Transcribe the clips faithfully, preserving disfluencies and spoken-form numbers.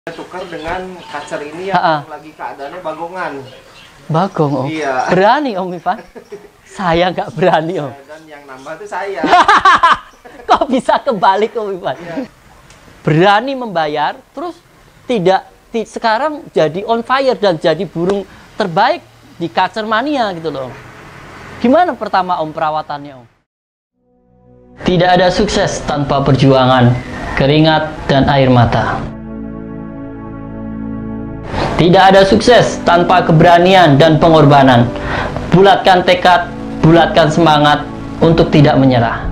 Tukar dengan kacer ini yang Ha -ha. lagi keadaannya bagongan. Bagong, Om? Iya. Berani, Om Ivan? Saya nggak berani, Om. Dan yang nambah itu saya. Kok bisa kebalik, Om Ivan? Iya. Berani membayar, terus tidak ti, sekarang jadi on fire dan jadi burung terbaik di Kacer Mania gitu loh, Om. Gimana pertama, Om, perawatannya, Om? Tidak ada sukses tanpa perjuangan, keringat, dan air mata. Tidak ada sukses tanpa keberanian dan pengorbanan. Bulatkan tekad, bulatkan semangat untuk tidak menyerah.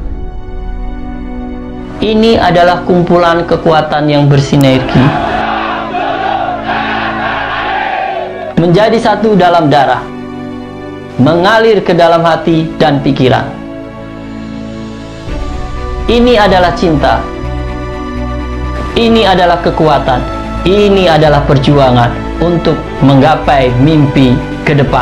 Ini adalah kumpulan kekuatan yang bersinergi, menjadi satu dalam darah, mengalir ke dalam hati dan pikiran. Ini adalah cinta. Ini adalah kekuatan. Ini adalah perjuangan untuk menggapai mimpi ke depan.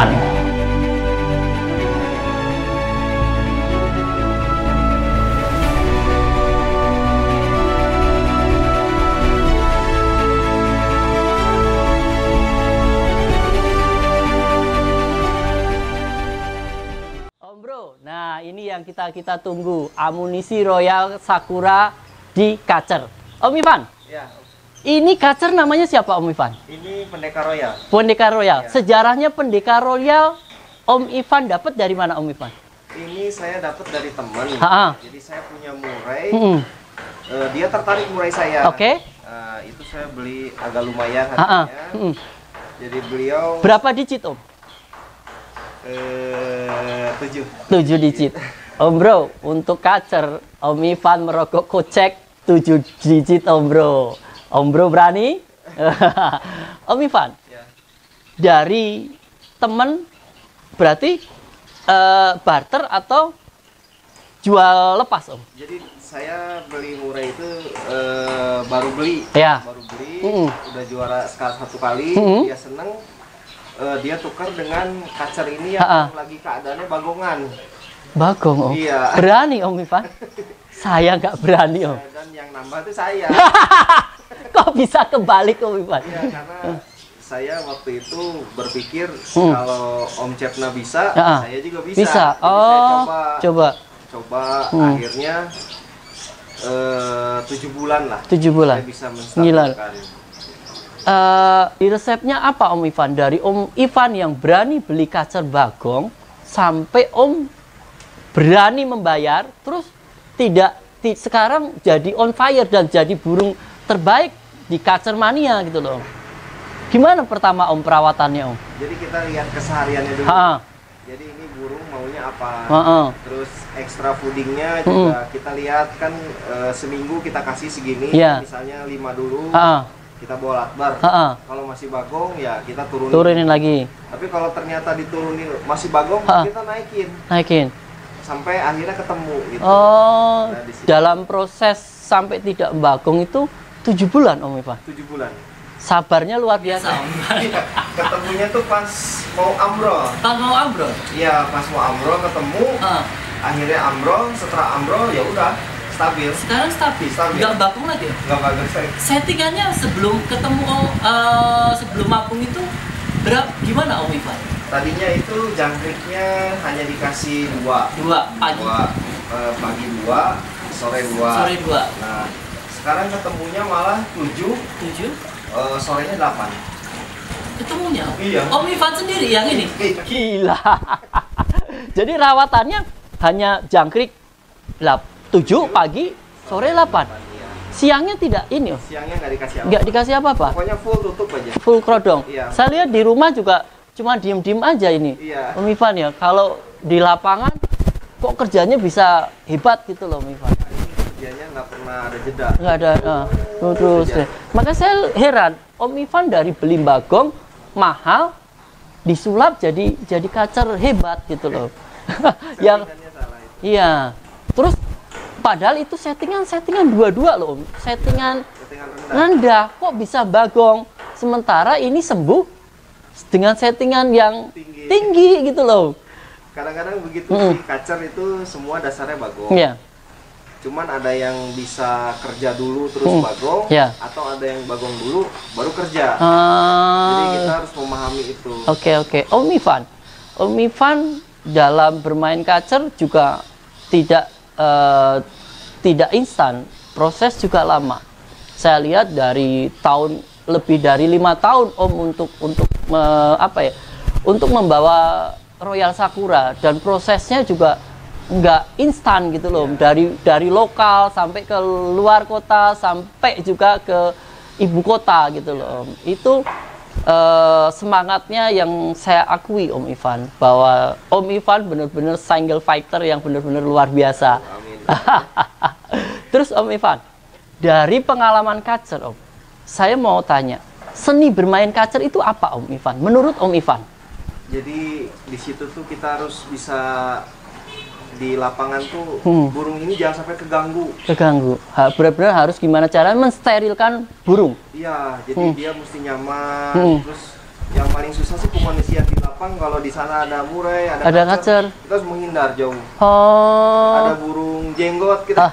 Om Bro, nah ini yang kita kita tunggu, amunisi Royal Sakura di Kacer. Om Ivan. Ya. Ini Kacer namanya siapa, Om Ivan? Ini Pendekar Royal. Pendekar Royal. Ya. Sejarahnya Pendekar Royal, Om Ivan dapat dari mana, Om Ivan? Ini saya dapat dari teman. Ha-ha. Jadi saya punya murai. Hmm. Uh, dia tertarik murai saya. Oke. Okay. Uh, itu saya beli agak lumayan Ha-ha. harganya. Hmm. Jadi beliau. Berapa digit, Om? Uh, tujuh. Tujuh digit. Om Bro, untuk Kacer, Om Ivan merokok kocek tujuh digit, Om Bro. Om Bro berani? Om Ivan, Ya. dari temen berarti uh, barter atau jual lepas, Om? Jadi saya beli murai itu uh, baru beli, Ya. baru beli, Mm -mm. udah juara sekali satu kali, Mm -mm. dia seneng, uh, dia tukar dengan kacer ini yang Ha -ha. lagi keadaannya bagongan. Bagong, Om? Iya. Berani, Om Ivan? Saya nggak berani, Om. Dan yang nambah itu saya. Kok bisa kebalik, Om Ivan? Iya, karena saya waktu itu berpikir Hmm. kalau Om Cepna bisa, Ya. saya juga bisa. Bisa. Jadi saya Oh, coba, coba. coba Hmm. akhirnya eh, tujuh bulan lah. Tujuh bulan. Saya bisa Gila. menstabilkan. Uh, di resepnya apa, Om Ivan? Dari Om Ivan yang berani beli kacer bagong sampai Om berani membayar, terus tidak ti, sekarang jadi on fire dan jadi burung terbaik di Kacer Mania gitu loh. Gimana pertama, Om, perawatannya, Om? Jadi kita lihat kesehariannya dulu. Ha. Jadi ini burung maunya apa? Ha -ha. Terus ekstra foodingnya juga kita lihat kan eh, seminggu kita kasih segini, Yeah. misalnya lima dulu. Ha -ha. Kita bawa latbar. Ha -ha. Kalau masih bagong ya kita turunin. Turunin lagi, Tapi kalau ternyata diturunin masih bagong, Ha. kita naikin naikin. sampai akhirnya ketemu gitu. Oh, Nah, di situ dalam proses sampai tidak bagong itu tujuh bulan, Om Ivan. tujuh bulan. Sabarnya luar biasa, Om. Iya, ketemunya tuh pas mau ambrol. Pas mau ambrol. Iya, pas mau ambrol ketemu. Ah. Akhirnya ambrol, setelah ambrol ya udah stabil. Sekarang stabil, Stabil. nggak bagong lagi. Nggak bagus saya. Settingannya sebelum ketemu uh, sebelum mapung itu berapa gimana, Om Ivan? Tadinya itu jangkriknya hanya dikasih dua. Dua pagi, Dua, eh, pagi dua, sore dua. sore dua, Nah, sekarang ketemunya malah tujuh, tujuh. eh, sorenya delapan. Ketemunya. Iya. Om Ivan sendiri yang ini. Iya. Gila. Jadi rawatannya hanya jangkrik tujuh pagi, sore delapan. Siangnya tidak ini, oh. Siangnya nggak dikasih apa. Nggak dikasih apa-apa. Pokoknya full tutup aja. Full krodong. Iya. Saya lihat di rumah juga cuma diem-diem aja ini. Iya. Om Ivan ya, kalau di lapangan kok kerjanya bisa hebat gitu loh, Om Ivan. Kerjanya nggak pernah ada jeda. Nggak ada, uh, terus. aja. Maka saya heran, Om Ivan dari beli bagong mahal disulap jadi jadi kacer hebat gitu loh. Yang Settingannya salah itu. iya. Terus padahal itu settingan settingan dua-dua loh, Om. Settingan Settingan rendah. rendah kok bisa bagong. Sementara ini sembuh dengan settingan yang Tinggi. tinggi gitu loh. Kadang-kadang begitu Mm. sih, kacer itu semua dasarnya bagong. Iya. Cuman ada yang bisa kerja dulu terus Hmm. bagong, Ya. atau ada yang bagong dulu baru kerja. Ah, Jadi kita harus memahami itu. Oke oke, Om Ivan, Om Ivan dalam bermain kacer juga tidak eh, tidak instan, proses juga lama. Saya lihat dari tahun lebih dari lima tahun Om untuk untuk me- apa ya, untuk membawa Royal Sakura, dan prosesnya juga nggak instan gitu loh, dari dari lokal sampai ke luar kota sampai juga ke ibu kota gitu loh Om. Itu eh, semangatnya yang saya akui Om Ivan, bahwa Om Ivan benar-benar single fighter yang benar-benar luar biasa. Amin. Terus Om Ivan, dari pengalaman kacer Om, saya mau tanya, seni bermain kacer itu apa Om Ivan? Menurut Om Ivan? Jadi di situ tuh kita harus bisa di lapangan tuh Hmm. burung ini jangan sampai keganggu. Keganggu. Ha- Benar-benar harus gimana cara mensterilkan burung. Iya, jadi Hmm. dia mesti nyaman. Hmm. Terus yang paling susah sih pemondisian di lapang. Kalau di sana ada murai, ada, Ada kacer. kita harus menghindar jauh. Oh. Ada burung jenggot kita.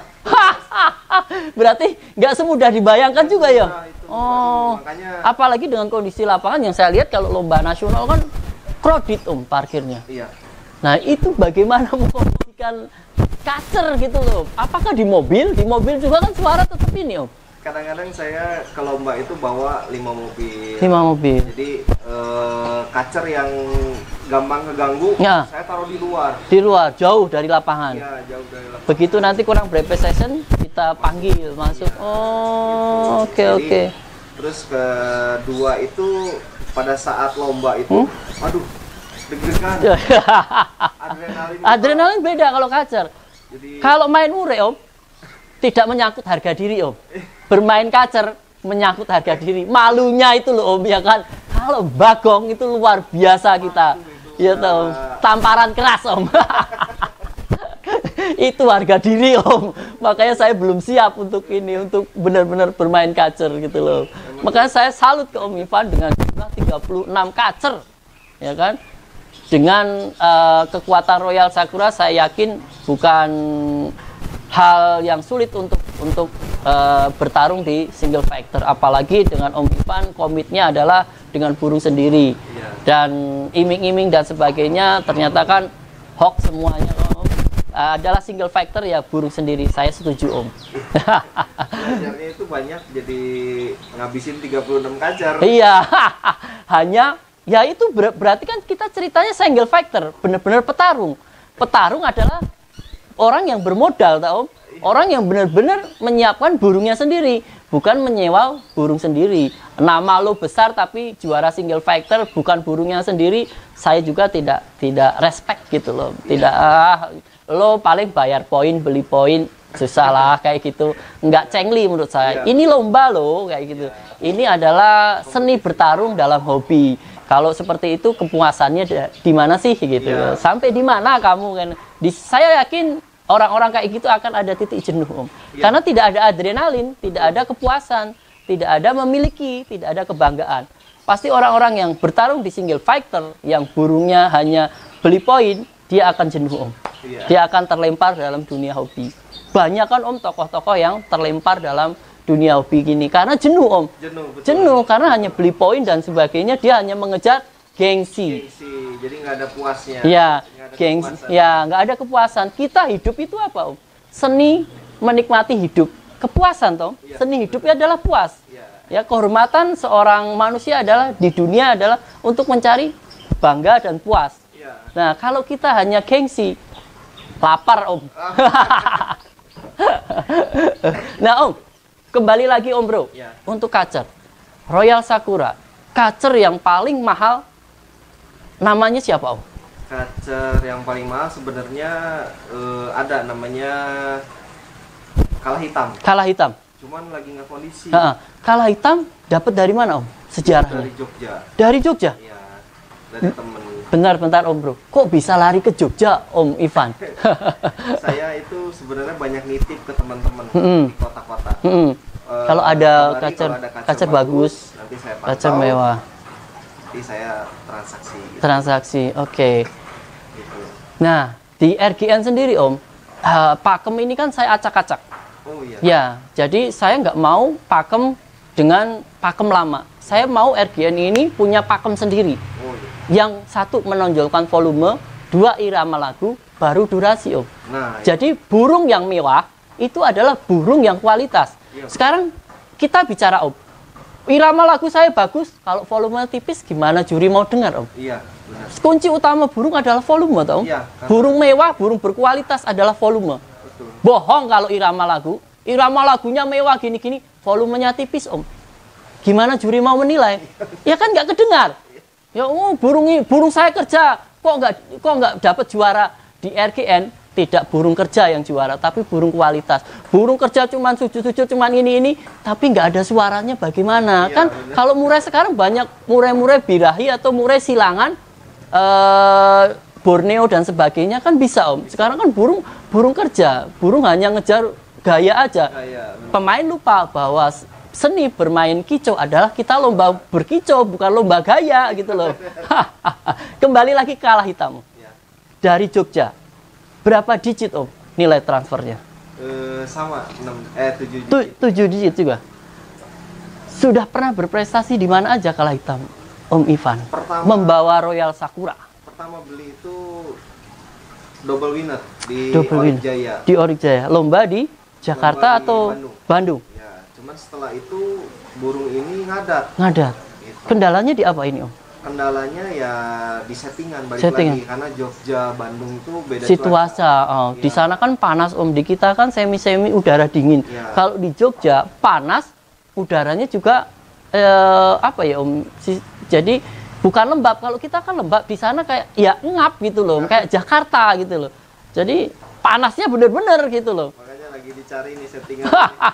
Berarti nggak semudah dibayangkan juga ya. Nah, itu. Oh. Makanya Apalagi dengan kondisi lapangan yang saya lihat kalau lomba nasional kan crowded Om parkirnya. iya. Nah itu bagaimana mengkondisikan kacer gitu loh. Apakah di mobil? Di mobil juga kan suara tetap ini Om. Kadang-kadang saya ke lomba itu bawa lima mobil. Lima mobil. Jadi eh, kacer yang gampang keganggu, Ya. saya taruh di luar. Di luar, jauh dari lapangan. Iya, jauh dari lapangan. Begitu nanti kurang berapa session, kita panggil masuk. Oh, oke Jadi, oke. Terus kedua itu pada saat lomba itu, Hmm? aduh, deg-degan. Adrenalin. Adrenalin beda kalau kacer. Jadi Kalau main mure Om, tidak menyangkut harga diri Om. Bermain kacer menyangkut harga diri. Malunya itu loh Om, ya kan. Kalau bagong itu luar biasa kita. Ya tahu, tamparan keras Om. Itu harga diri Om. Makanya saya belum siap untuk ini, untuk benar-benar bermain kacer gitu loh. Makanya saya salut ke Om Ivan dengan jumlah tiga puluh enam kacer. Ya kan? Dengan eh, kekuatan Royal Sakura, saya yakin bukan hal yang sulit untuk untuk eh, bertarung di single fighter. Apalagi dengan Om Ivan, komitnya adalah dengan burung sendiri. Iya. Dan iming-iming dan sebagainya ternyata kan hoax semuanya Om. Eh, adalah single fighter ya burung sendiri. Saya setuju Om. belajarnya itu banyak, jadi ngabisin tiga puluh enam kacer. Iya, hanya ya itu ber- berarti kan kita ceritanya single fighter, benar-benar petarung. Petarung adalah orang yang bermodal, tahu? Orang yang benar-benar menyiapkan burungnya sendiri, bukan menyewa burung sendiri. Nama lo besar tapi juara single fighter bukan burungnya sendiri, saya juga tidak tidak respect gitu loh. Tidak ah, lo paling bayar poin, beli poin, susah lah kayak gitu. Nggak cengli menurut saya. Iya. Ini lomba loh kayak gitu. Ini adalah seni bertarung dalam hobi. Kalau seperti itu kepuasannya da- di mana sih gitu. Iya. Sampai di mana kamu kan? Di, saya yakin orang-orang kayak gitu akan ada titik jenuh Om. Iya. Karena tidak ada adrenalin, tidak ada kepuasan, tidak ada memiliki, tidak ada kebanggaan. Pasti orang-orang yang bertarung di single fighter yang burungnya hanya beli poin, dia akan jenuh Om. Iya. Dia akan terlempar dalam dunia hobi. Banyak kan Om tokoh-tokoh yang terlempar dalam dunia hobi gini karena jenuh Om. Jenuh, betul. Jenuh karena hanya beli poin dan sebagainya, dia hanya mengejar gengsi. Gengsi, jadi nggak ada puasnya. Ya, Nggak ada gengsi. kepuasan. Ya, nggak ada kepuasan. Kita hidup itu apa Om? Seni menikmati hidup. Kepuasan Tom. Iya, Seni hidupnya adalah puas. Iya. Ya, kehormatan seorang manusia adalah di dunia adalah untuk mencari bangga dan puas. Iya. Nah, kalau kita hanya gengsi, lapar Om. Nah Om, kembali lagi Om Bro, Ya. untuk kacer Royal Sakura, kacer yang paling mahal namanya siapa Om? Kacer yang paling mahal sebenarnya eh, ada namanya kala hitam. Kala hitam. Cuman lagi nggak kondisi. Ha-ha. Kala hitam dapat dari mana Om? Sejarahnya? Dari Jogja. Dari Jogja. Iya. Dari temen. Bentar-bentar Om Bro, kok bisa lari ke Jogja Om Ivan? Saya itu sebenarnya banyak nitip ke teman-teman Mm-mm. di kota-kota. Mm-mm. Eh, Kalau ada kabari kacer, kalau ada kacer bagus, nanti saya pantau, kacer mewah, nanti saya transaksi gitu. transaksi, oke. Gitu. Nah, di R G N sendiri Om, uh, pakem ini kan saya acak-acak. Oh iya. Ya, jadi saya nggak mau pakem dengan pakem lama. Saya mau R G N ini punya pakem sendiri. Oh iya. Yang satu menonjolkan volume, dua irama lagu, baru durasi Om. Nah, iya. Jadi burung yang mewah itu adalah burung yang kualitas. Iya. Sekarang kita bicara Om, irama lagu saya bagus, kalau volume tipis gimana juri mau dengar Om? Iya, benar. Kunci utama burung adalah volume Om. Iya, karena- Burung mewah, burung berkualitas adalah volume. Betul. Bohong kalau irama lagu. Irama lagunya mewah gini-gini, volumenya tipis Om. Gimana juri mau menilai? Ya kan nggak kedengar. Ya oh burung burung saya kerja, kok nggak kok nggak dapat juara di R G N? Tidak burung kerja yang juara, tapi burung kualitas. Burung kerja cuman sujud-sujud cuman ini ini, tapi nggak ada suaranya bagaimana? Iya, Kan bener. kalau murai sekarang banyak murai-murai birahi atau murai silangan. Eh, Borneo dan sebagainya kan bisa Om. Sekarang kan burung burung kerja, burung hanya ngejar gaya aja. Gaya, benar. Pemain lupa bahwa seni bermain kicau adalah kita lomba berkicau, bukan lomba gaya gitu loh. Kembali lagi kalah hitam. Ya. Dari Jogja, berapa digit Om nilai transfernya? Eh, sama enam eh tujuh Tu, digit. tujuh digit juga. Sudah pernah berprestasi di mana aja kalah hitam Om Ivan? Pertama- Membawa Royal Sakura. Pertama beli itu double winner di Double win. Jaya. Di Orik Jaya. Lomba di Jakarta Lomba di atau Bandung. Bandung? Ya, cuman setelah itu burung ini ngadat. Ngadat. Gitu. Kendalanya di apa ini Om? Kendalanya ya di settingan balik Settingan. lagi karena Jogja Bandung itu beda Situasi, oh, di Iya. sana kan panas Om, di kita kan semi-semi udara dingin. Iya. Kalau di Jogja panas, udaranya juga eh, apa ya Om? Si- jadi bukan lembab. Kalau kita kan lembab, di sana kayak ya ngap gitu loh, kayak Jakarta gitu loh. Jadi panasnya bener-bener gitu loh. Makanya lagi dicari nih settingan.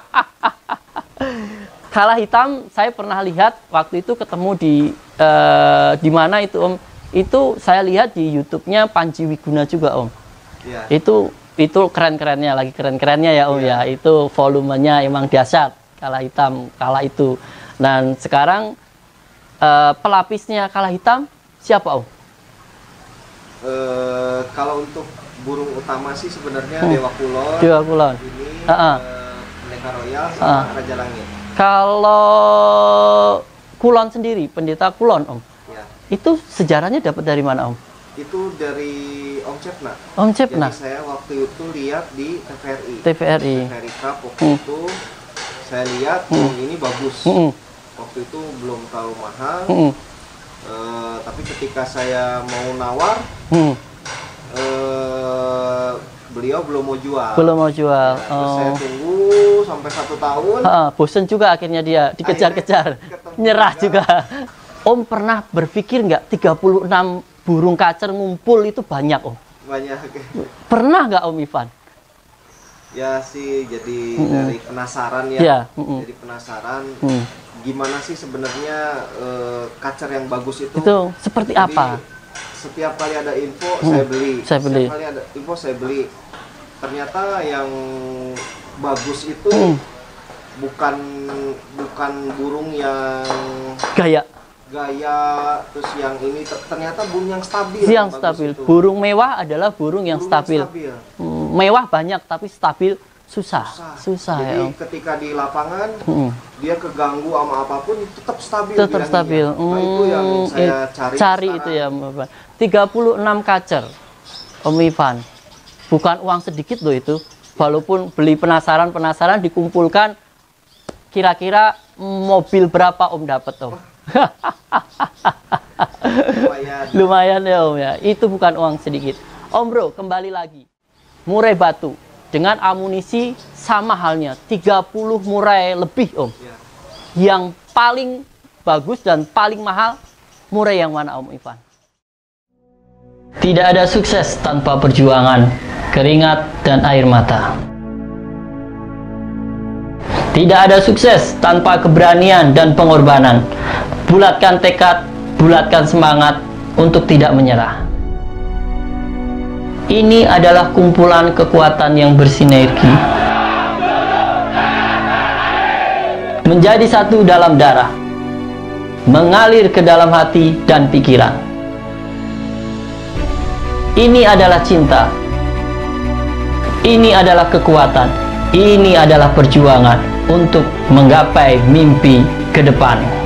Kalah hitam saya pernah lihat waktu itu ketemu di eh, di mana itu Om? Itu saya lihat di YouTube-nya Panji Wiguna juga Om. Ya. Itu itu keren-kerennya lagi keren-kerennya ya Om Iya. ya. Itu volumenya emang dahsyat. Kalah hitam, kalah itu. Dan sekarang eh, pelapisnya kalah hitam siapa Om? Eh, kalau untuk burung utama sih sebenarnya Hmm. Dewa Kulon. Dewa Kulon. Ini Ha-ha. eh, Pendekar Royal sama Ha. Raja Langit. Kalau Kulon sendiri, pendeta Kulon Om. Ya. Itu sejarahnya dapat dari mana Om? Itu dari Om Cepna. Om Cepna, Jadi saya waktu itu lihat di T V R I. T V R I. T V R I Cup waktu Hmm. itu saya lihat burung ini bagus. Mm-mm. Waktu itu belum terlalu mahal. Mm-mm. Eh, tapi ketika saya mau nawar, Mm. eh, beliau belum mau jual. Belum mau jual. Ya, terus saya Oh. tunggu sampai satu tahun. Ha, bosen juga akhirnya dia dikejar-kejar, Akhirnya ketemu nyerah juga. juga. Om pernah berpikir nggak tiga puluh enam burung kacer ngumpul itu banyak Om? Banyak. Pernah nggak Om Ivan? Ya sih, jadi Mm-mm. dari penasaran ya. Iya, mm-mm. Jadi penasaran. Hmm. Gimana sih sebenarnya eh, kacer yang bagus itu? Itu seperti Jadi, apa? Setiap kali ada info Hmm, saya beli. saya beli. Setiap kali ada info saya beli. Ternyata yang bagus itu Hmm. bukan bukan burung yang Gaya, gaya, terus yang ini ter- ternyata burung yang stabil. yang bagus stabil. itu. Burung mewah adalah burung yang Burung stabil. Hmm, mewah banyak tapi stabil susah, Susah. susah Jadi ya Om. ketika di lapangan Mm-mm. dia keganggu sama apapun tetap stabil. Tetap bilangnya. stabil. Nah, itu yang Hmm, saya it- cari. cari sekarang. itu ya, Bapak. tiga puluh enam kacer, Om Ivan. Bukan uang sedikit loh itu. Walaupun beli penasaran-penasaran dikumpulkan, kira-kira mobil berapa Om dapat Om? Lumayan. Lumayan ya Om ya. Itu bukan uang sedikit. Om Bro, kembali lagi. Murai batu dengan amunisi sama halnya tiga puluh murai lebih Om. Ya. Yang paling bagus dan paling mahal murai yang mana Om Ivan? Tidak ada sukses tanpa perjuangan, keringat dan air mata. Tidak ada sukses tanpa keberanian dan pengorbanan. Bulatkan tekad, bulatkan semangat untuk tidak menyerah. Ini adalah kumpulan kekuatan yang bersinergi. Menjadi satu dalam darah. Mengalir ke dalam hati dan pikiran. Ini adalah cinta. Ini adalah kekuatan, ini adalah perjuangan untuk menggapai mimpi ke depan.